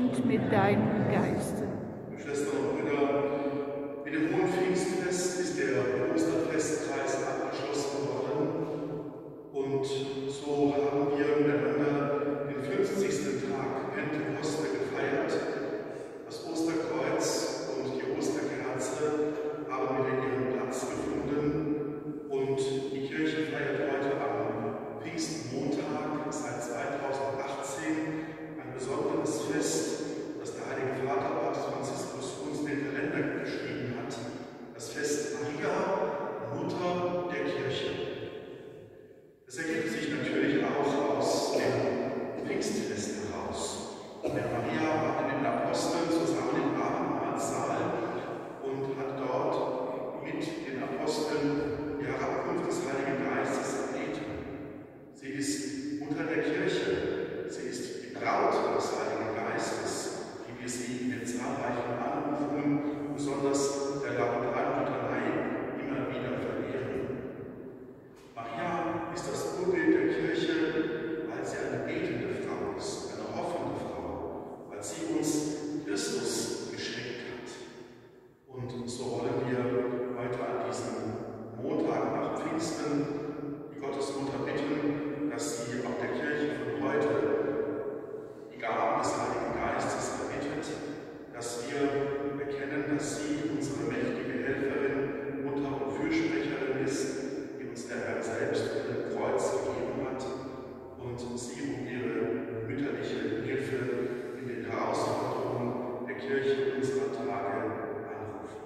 uns mit deinem Geiste. Schwestern und Brüder, mit dem Hohen Pfingstfest ist der Osterfestkreis abgeschlossen worden und so haben wir miteinander den 50. Tag Pentekoste gefeiert. Das Osterkreuz und die Osterkerze haben wieder ihren Platz gefunden und die Kirche feiert heute am Pfingstmontag seit 2018 ein besonderes Fest, das der Heilige Vater Papst Franziskus uns in den Kalender geschrieben hat. Das Fest Maria, Mutter der Kirche. Es ergibt sich natürlich auch aus dem Pfingstfest heraus. Der Maria war mit den Aposteln zusammen im Abendmahlsaal und hat dort mit den Aposteln die Herabkunft des Heiligen Geistes erbeten. Sie ist Mutter der Kirche, sie ist die Braut des Heiligen Geistes, wie wir sie in den zahlreichen Anrufungen, besonders der Laudatanlitanei, immer wieder verehren. Maria ist das Urbild der Kirche, weil sie eine betende Frau ist, eine hoffende Frau, weil sie uns Christus geschenkt hat. Und so wollen wir heute an diesem Montag nach Pfingsten die Gottesmutter bitten, dass sie auch der Kirche von heute die Gaben des Heiligen Geistes erbittet, dass wir erkennen, dass sie unsere mächtige Helferin, Mutter und Fürsprecherin ist, die uns der Herr selbst unter dem Kreuz gegeben hat und sie um ihre mütterliche Hilfe in den Herausforderungen der Kirche unserer Tage anrufen.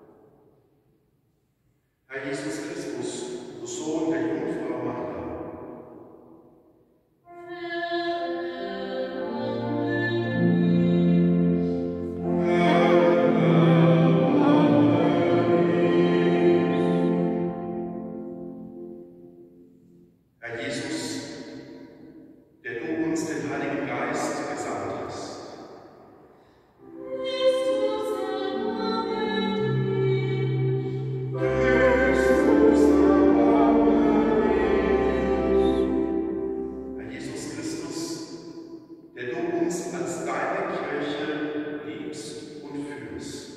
Herr Jesus Christus, du Sohn der Jungfrau Maria, Herr Jesus, der du uns den Heiligen Geist gesandt hast. Herr Jesus Christus, der du uns als deine Kirche liebst und führst.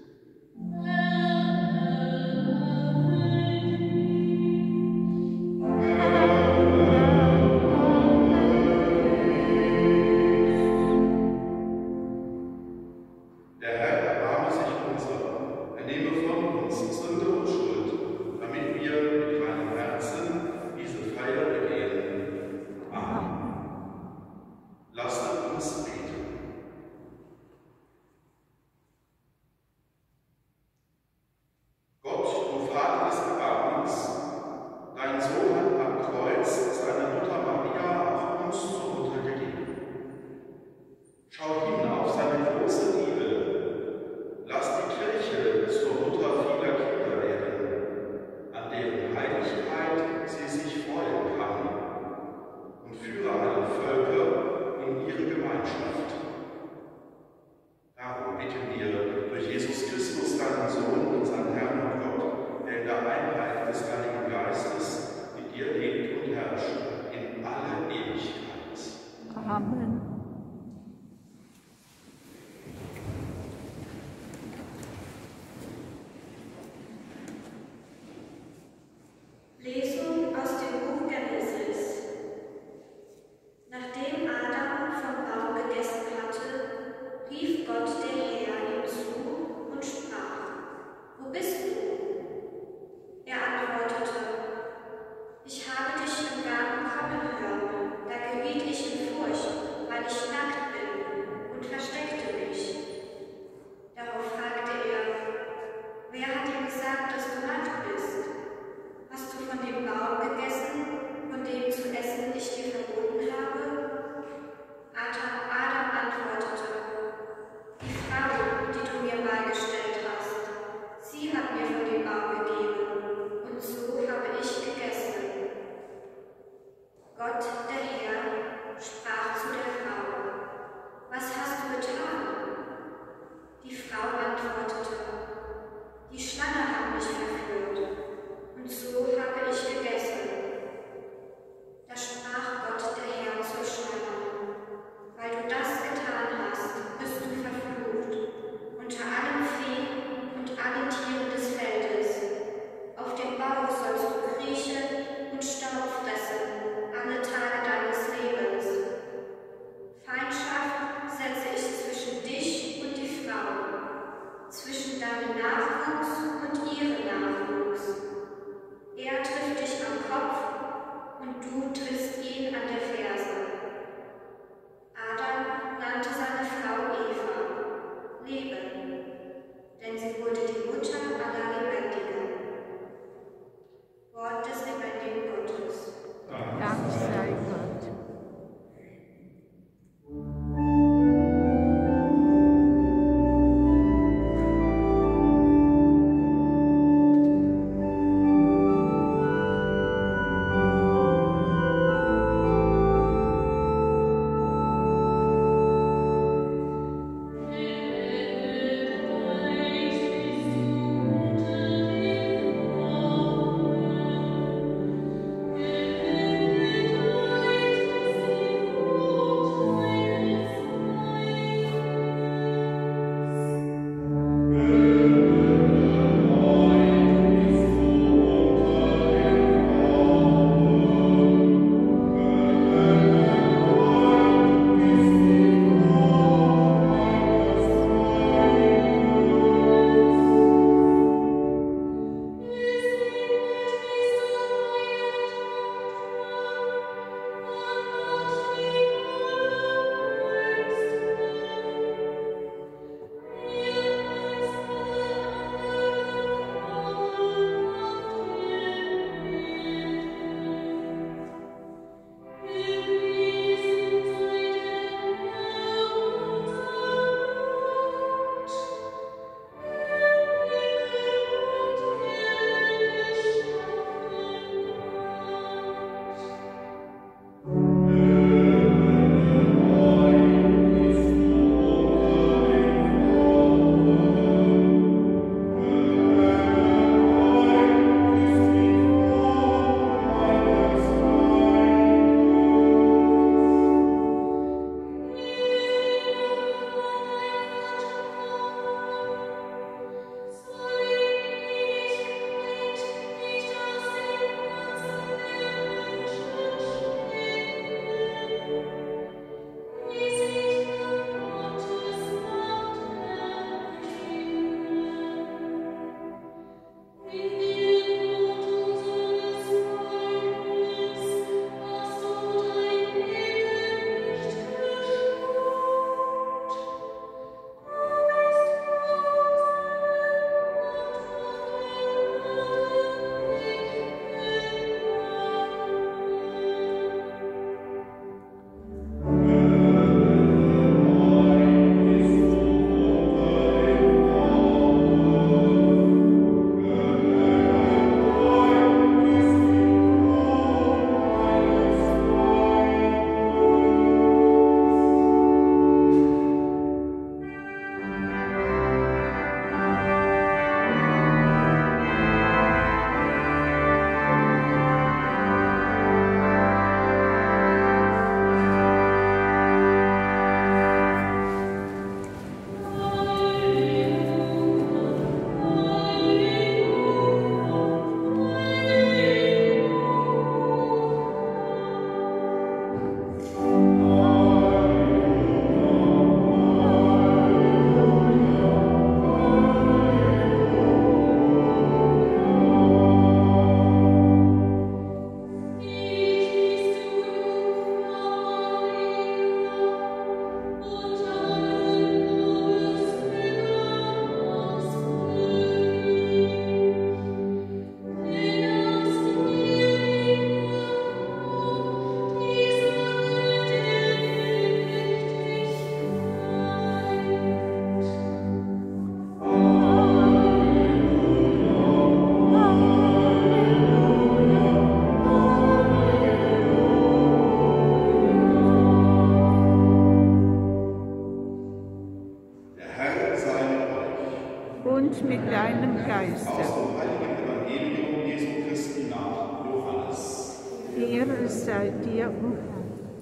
Der Herr erbarme sich unser, er nehme von uns Sünde und Schuld, damit wir mit reinem Herzen diese Feier begehen. Amen. Lasset uns beten. Gott, du Vater des Erbarmens, dein Sohn hat am Kreuz seine Mutter Maria auch uns zur Mutter gegeben. Schau hin auf seine große Liebe. Lass die Kirche zur Mutter vieler Kinder werden, an deren Heiligkeit sie sich freuen kann, und führe alle Völker in ihre Gemeinschaft. Darum bitten wir durch Jesus Christus, deinen Sohn, unseren Herrn und Gott, der in der Einheit des Heiligen Geistes mit dir lebt und herrscht in alle Ewigkeit. Amen. Lesung aus dem Buch Genesis. Nachdem Adam vom Baum gegessen hatte, rief Gott der Herr ihm zu und sprach: Wo bist du? Er antwortete: Ich habe dich im Garten kommen hören, da geriet ich in Furcht, weil ich und mit deinem Aus Geiste. dem heiligen Evangelium Jesu Christi nach Johannes. Ehre sei dir, o Herr.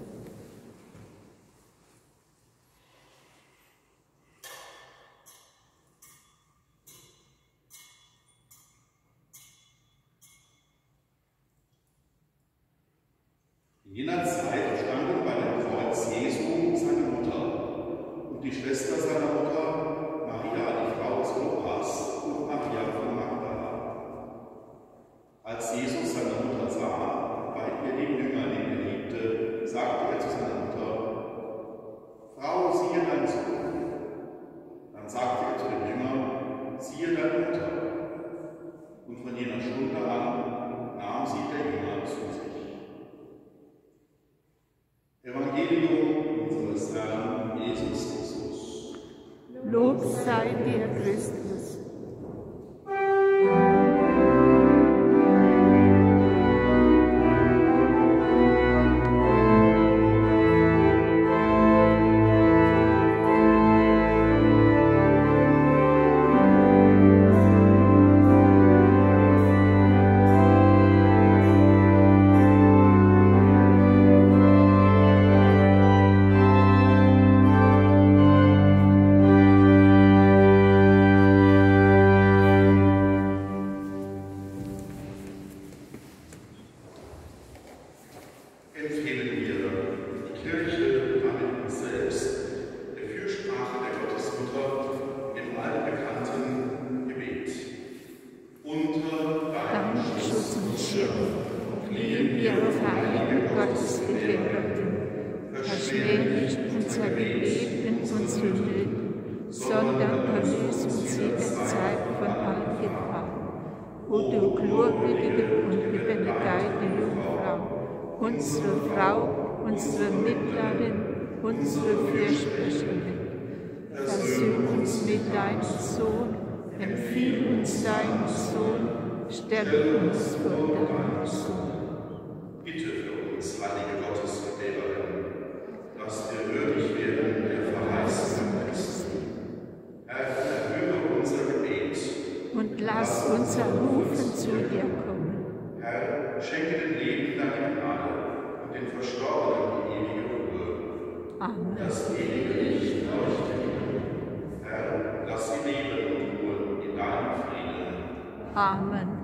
In jener Zeit standen bei dem Kreuz Jesu seine Mutter und die Schwester seiner Mutter, Maria, die Frau des Klopas, und Maria von Magdala. Als Jesus seine Mutter sah, bei ihr den Jünger, den er liebte, sagte er zu seiner Mutter: Frau, siehe dein Sohn. Dann sagte er zu dem Jünger: Siehe deine Mutter. Und von jener Stunde an nahm sie der Jünger zu sich. Evangelium unseres Herrn Jesus Christus. Lob sei dir, Christus. Empfehlen wir die Kirche damit uns selbst der Fürsprache der Gottesmutter im allbekannten Gebet. Unter deinem Schutz und Schirm fliehen wir auf heilige Gottesgefährten. Verschmäh nicht unser Gebet und unsere Nöte, sondern erlöse uns jederzeit von aller Gefahr. O du glorwürdige und gebenedeite Jungfrau, unsere Frau, unsere Mittlerin, unsere Fürsprecherin, versöhn uns mit deinem Sohn, empfiehl uns deinen Sohn, stärke uns vor deinem Sohn. Bitte für uns, heilige Gottesgefährtin, dass wir würdig werden der Verheißung Christi. Herr, erhöre unser Gebet Und lass unser Rufen zu dir kommen. Herr, schenke den Leben deine Gnade und den Verstorbenen die ewige Ruhe. Amen. Das ewige Licht leuchte ihnen. Herr, lass sie leben und ruhen in deinem Frieden. Amen.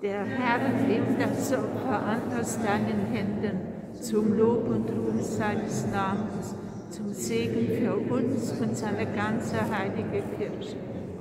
Der Herr nimmt das Opfer an aus deinen Händen, zum Lob und Ruhm seines Namens, zum Segen für uns und seine ganze heilige Kirche.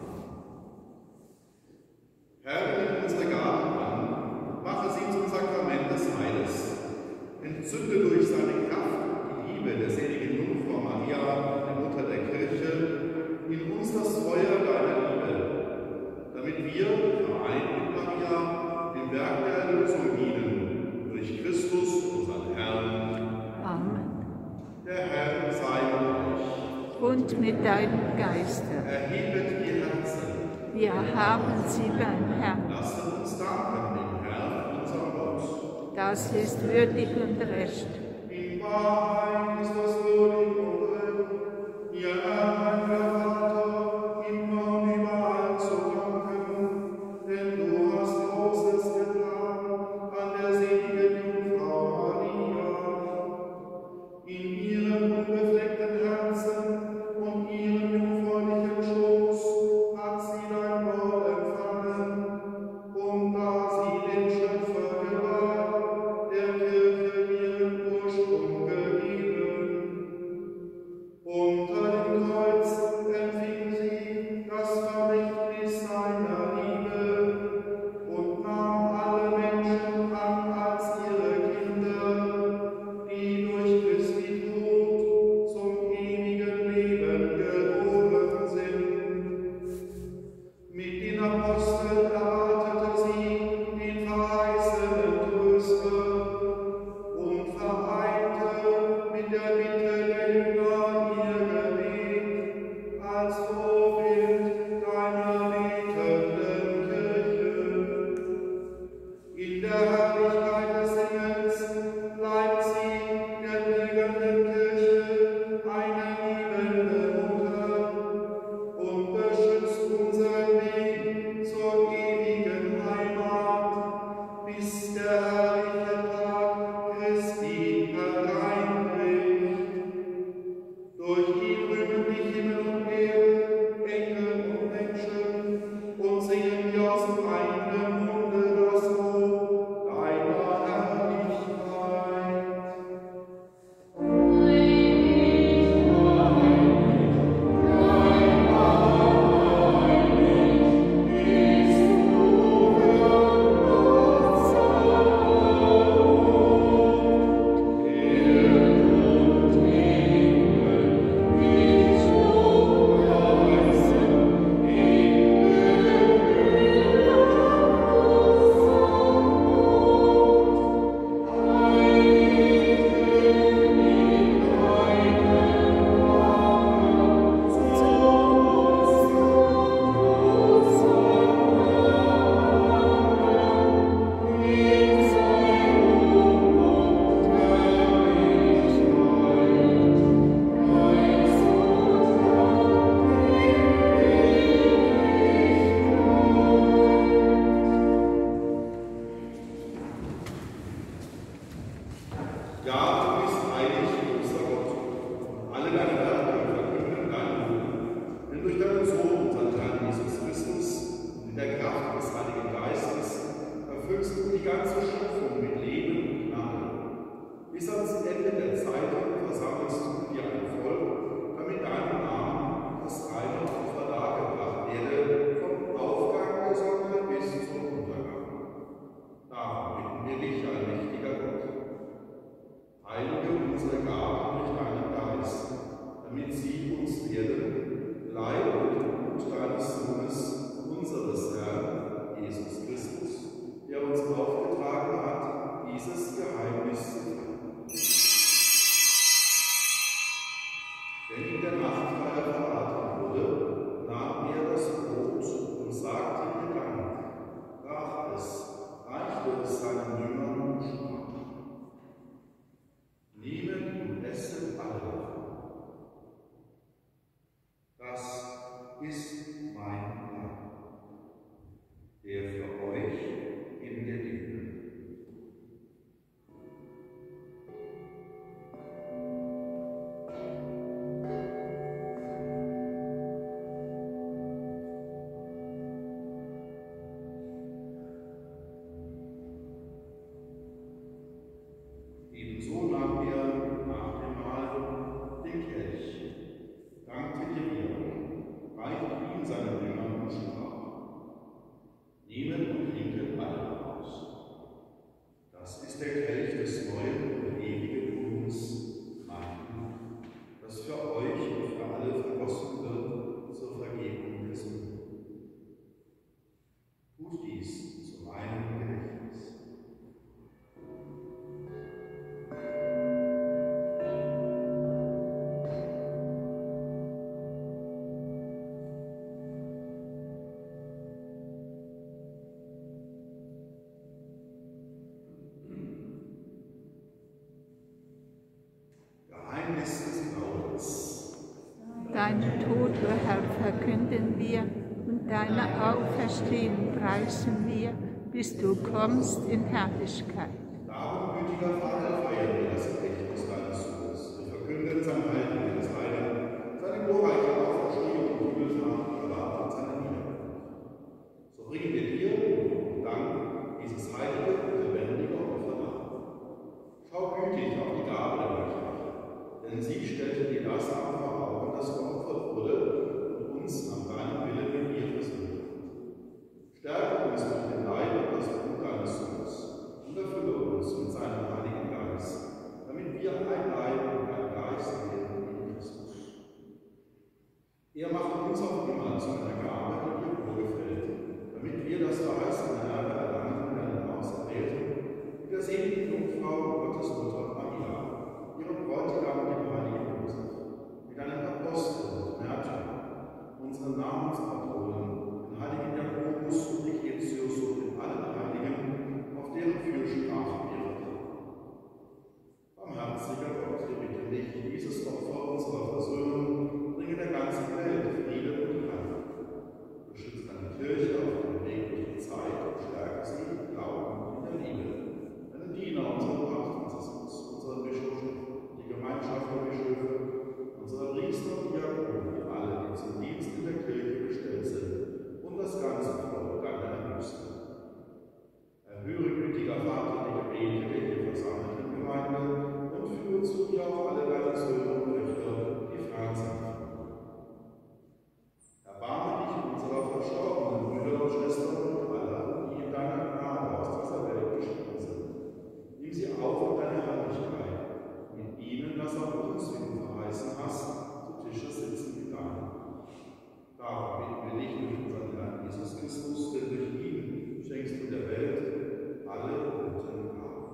Herr, nimm unsere Gaben an, mache sie zum Sakrament des Heiles. Entzünde durch seine Kraft die Liebe der seligen Jungfrau Maria, der Mutter der Kirche, in uns das Feuer deiner Liebe, damit wir, vereint mit Maria, dem Werk der Erlösung dienen, durch Christus, unseren Herrn. Amen. Der Herr sei mit euch. Und mit deinem Geiste. Erhebet die Herzen. Wir haben sie beim Herrn. Lasset uns danken dem Herrn, unserem Gott. Das ist würdig und recht. In Wahrheit ist das würdig und recht, ihr Herr, mein Vater, immer und überall zu danken, denn du hast Großes getan an der seligen Jungfrau Maria. In ihrem unbefleckten Herzen und ihrem jungfräulichen Schoß hat sie dein Wort empfangen, und da sie den Schöpfer gebar, der Kirche ihren Ursprung gegeben. Unter dem Kreuz empfing sie das Vermächtnis seiner Liebe und nahm alle Menschen an als ihre Kinder, die durch Christi Tod zum ewigen Leben geboren sind. Mit den Aposteln erwartete sie den verheißenen Tröster und vereinte mit der Bitte der Jünger ihr Gebet als Vorbild deiner betenden Kirche. In der Herrlichkeit des Himmels bleibt sie der pilgernden Kirche eine liebende Mutter und beschützt unseren Weg zur ewigen Heimat, bis der herrliche Tag Christi hereinbricht. Durch ihn rühmen dich Himmel und Erde, Engel und Menschen, und singen wir aus dem eigenen Munde das Lob deiner Herrlichkeit. Ja, du bist heilig, großer Gott. Alle deine Werke verkünden dein Ruhm. Denn durch deinen Sohn, unseren Herrn Jesus Christus, und in der Kraft des Heiligen Geistes erfüllst du die ganze Schöpfung mit Leben und Gnade. Bis ans Ende der Zeiten versammelst du dir ein Volk, damit deinem Namen das reine Opfer dargebracht werde, vom Aufgang der Sonne bis zum Untergang. Darum bitten wir dich, allmächtiger Gott. Heilige unsere Gaben durch deinen Geist, damit sie uns werden, Leib und Blut deines Sohnes, unseres Herrn, Jesus Christus, der uns aufgetragen hat, du Herr, verkünden wir und deine Auferstehung preisen wir, bis du kommst in Herrlichkeit. Darum, gütiger Vater, feiern wir das Gedächtnis deines Sohnes. Wir verkünden sein Heiligen, seine glorreiche Auferstehung und Himmelfahrt, erwarten seine Wiederkunft. So bringen wir dir und Dank dieses heilige und lebendige Opfer dar. Schau gütig auf die Gabe der Götter, denn sie stellte dir das vor Augen, das geopfert wurde und uns an deinem Willen mit ihr versöhnt hat. Stärke uns durch den Leib und das Blut deines Sohnes und erfülle uns mit seinem Heiligen Geist, damit wir ein Leib und ein Geist werden in Christus. Er macht uns auch immer zu einer Gabe, die dir wohlgefällt, damit wir das verheißene Erbe erlangen und einen Auserwählten, mit der seligen Jungfrau Gottes Mutter Maria, ihrem Bräutigam, dem heiligen Josef, mit einem Apostel und Märtyrer, unseren Namenspatronen, den heiligen Jakobus und Ecclesius und den allen Heiligen, auf deren Fürsprache wir vertrauen. Barmherziger Gott, wir bitten dich, dieses Opfer unserer Versöhnung bringe der ganzen Welt Frieden und Heil. Beschütze deine Kirche auf dem Weg durch die Zeit und stärke sie im Glauben und in der Liebe. Deine Diener, unseren Papst, unseren Bischöfe, die Gemeinschaft der Bischöfe, unsere Priester und Diakone, alle, die zum Dienst in der Kirche bestellt sind, und das ganze Volk deiner Erlösung. Erhöre, gütiger Vater, die Gebete der hier versammelten Gemeinde und führe zu dir auch alle deine Söhne und Töchter, die fern sind. Erbarme dich unserer verstorbenen Brüder und Schwestern und aller, die in deiner Gnade aus dieser Welt geschieden sind. Nimm sie auf in deine Herrlichkeit, mit ihnen, dass auch uns, wie du verheißen hast, zu Tische sitzen wie deine. Darum bitten wir dich durch unseren Herrn Jesus Christus, denn durch ihn schenkst du der Welt alle guten Gaben.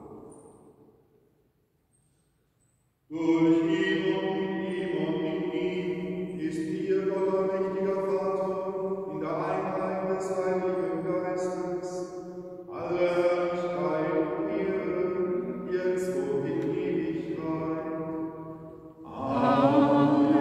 Durch ihn und in ihm ist dir, Gott, allmächtiger Vater, in der Einheit des Heiligen Geistes, alle Herrlichkeit und Ehre, jetzt und in Ewigkeit. Amen.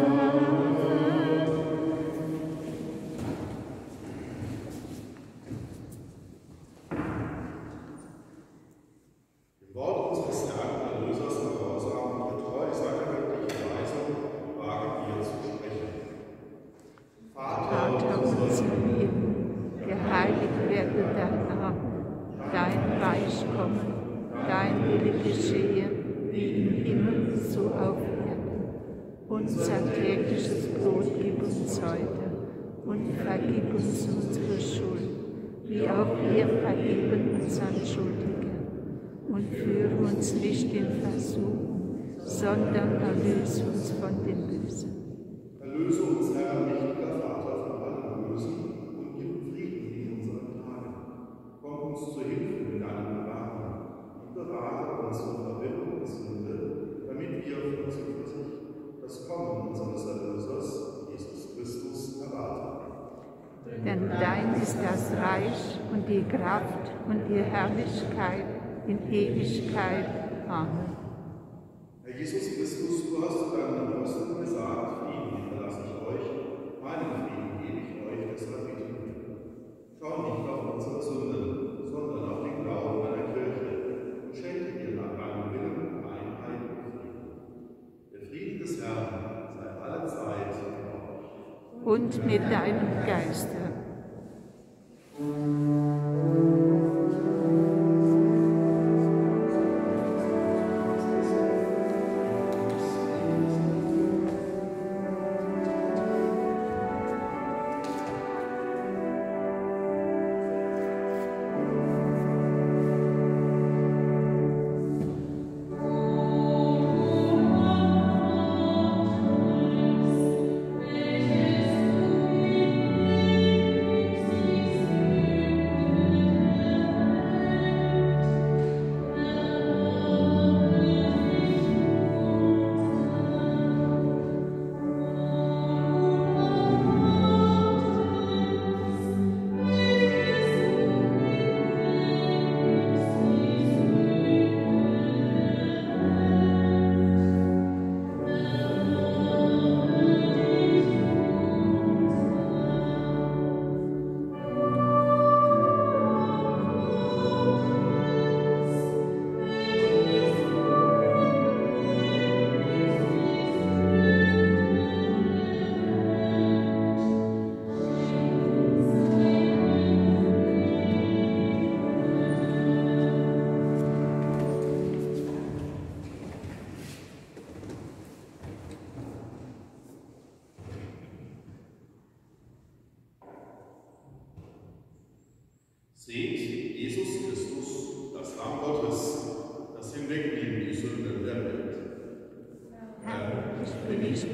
Im Wort unseres Herrn und Erlösers gehorsam und getreu seiner göttlichen Weisung wagen wir zu sprechen. Vater unser im Himmel, geheiligt werde dein Name, dein Reich komme, dein Wille geschehe, wie im Himmel, so auf Erden. Unser tägliches Brot gib uns heute und vergib uns unsere Schuld, wie auch wir vergeben unseren Schuldigen. Und führe uns nicht in Versuchung, sondern erlöse uns von dem Bösen. Erlöse uns, Herr, mächtiger Vater, von allem Bösen und gib Frieden in unseren Tagen. Komm uns zur Hilfe mit deinem Erbarmen und bewahre uns vor Verwirrung und Sünde, damit wir von Zuversicht das Kommen unseres Erlösers, Jesus Christus, erwarten. Denn dein ist das Reich und die Kraft und die Herrlichkeit in Ewigkeit. Amen. Herr Jesus Christus, du hast deinen Aposteln gesagt, Frieden hinterlasse ich euch, meinen Frieden gebe ich euch, deshalb bitten wir. Schau nicht auf unsere Sünden, sondern auf den Glauben deiner Kirche und schenke dir nach deinem Willen Einheit und Frieden. Der Frieden des Herrn sei alle Zeit mit euch. Und mit deinem Geiste.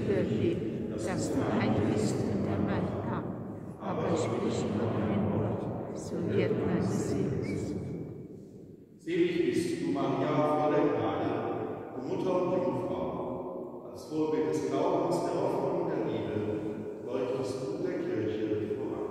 überleben, dass dein ist unter mein Arm. Aber sprich nur ein Wort, so wird meine Seele gesund. Selig bist du, Maria, voll der Gnade, du Mutter und Jungfrau. Als Vorbild des Glaubens, der Hoffnung und der Liebe leuchtest du der Kirche voran.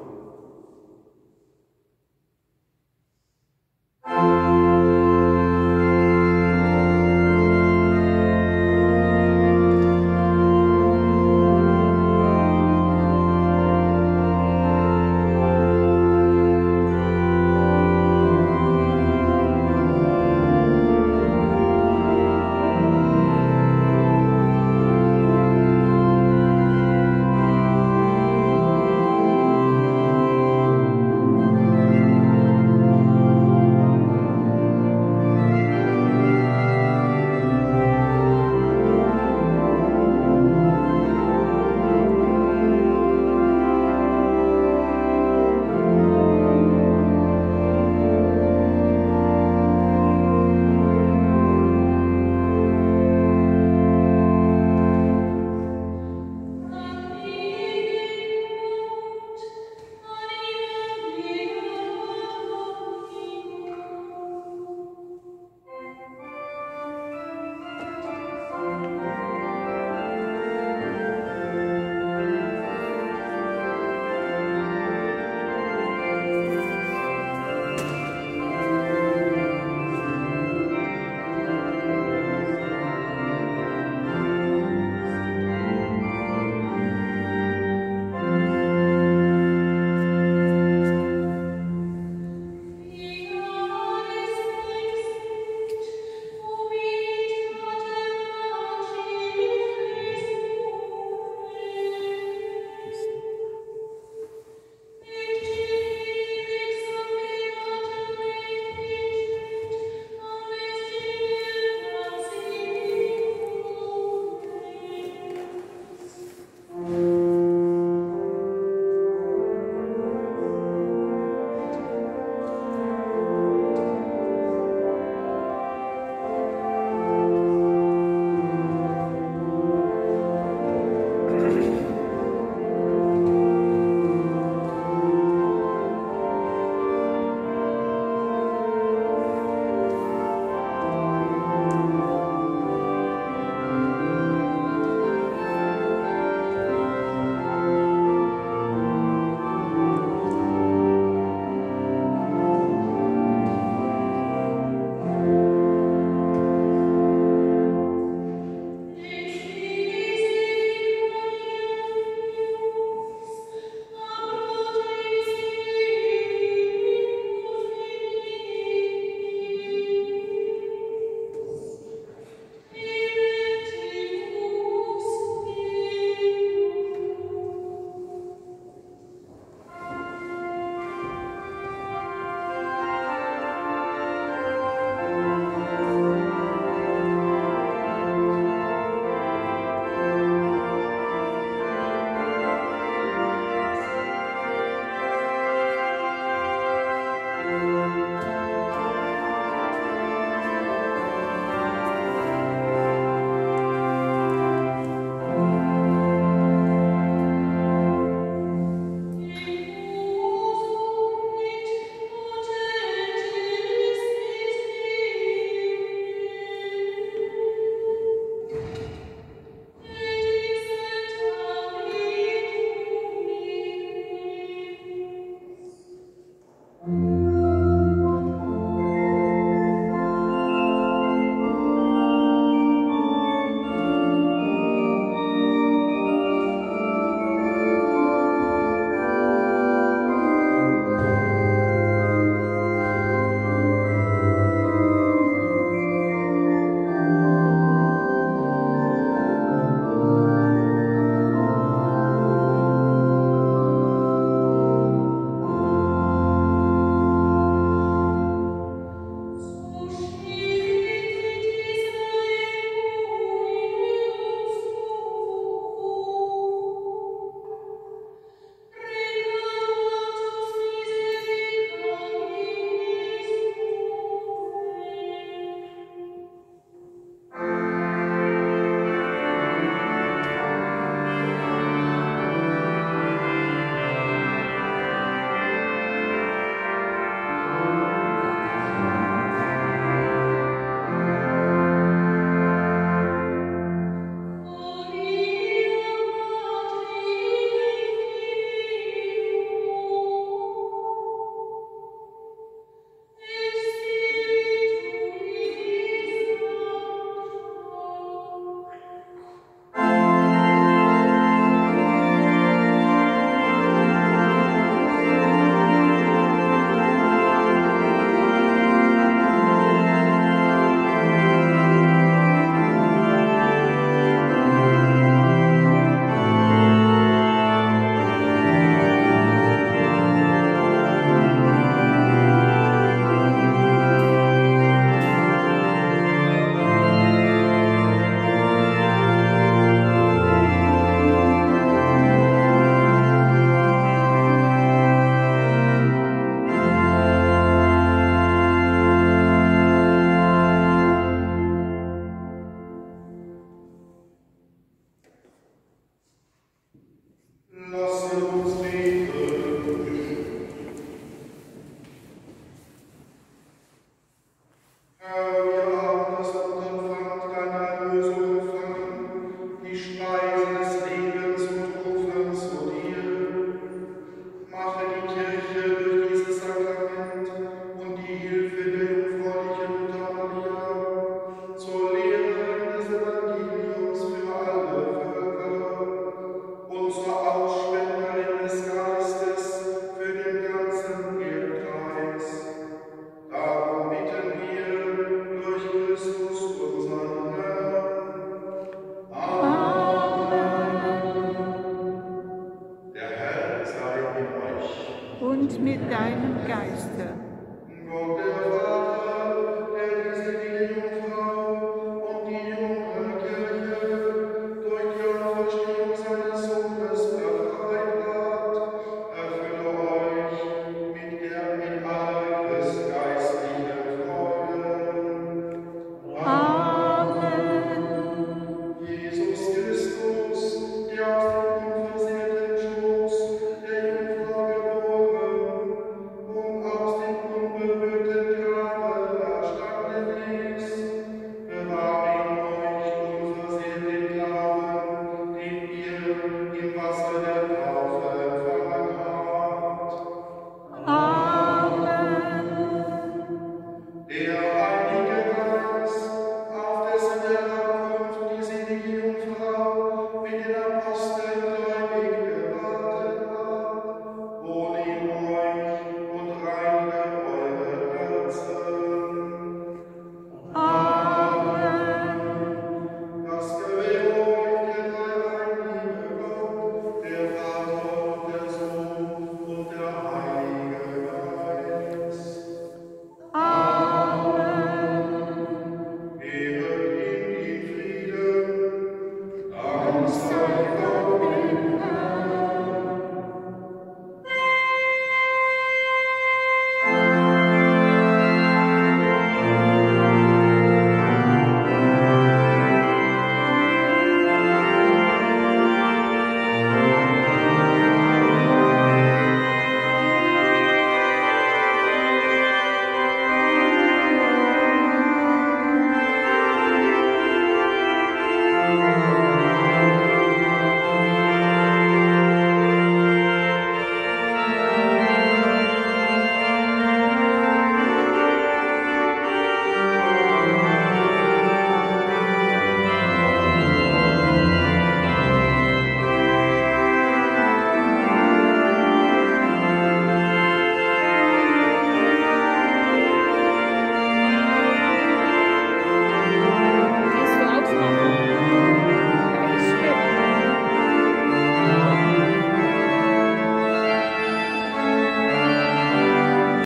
der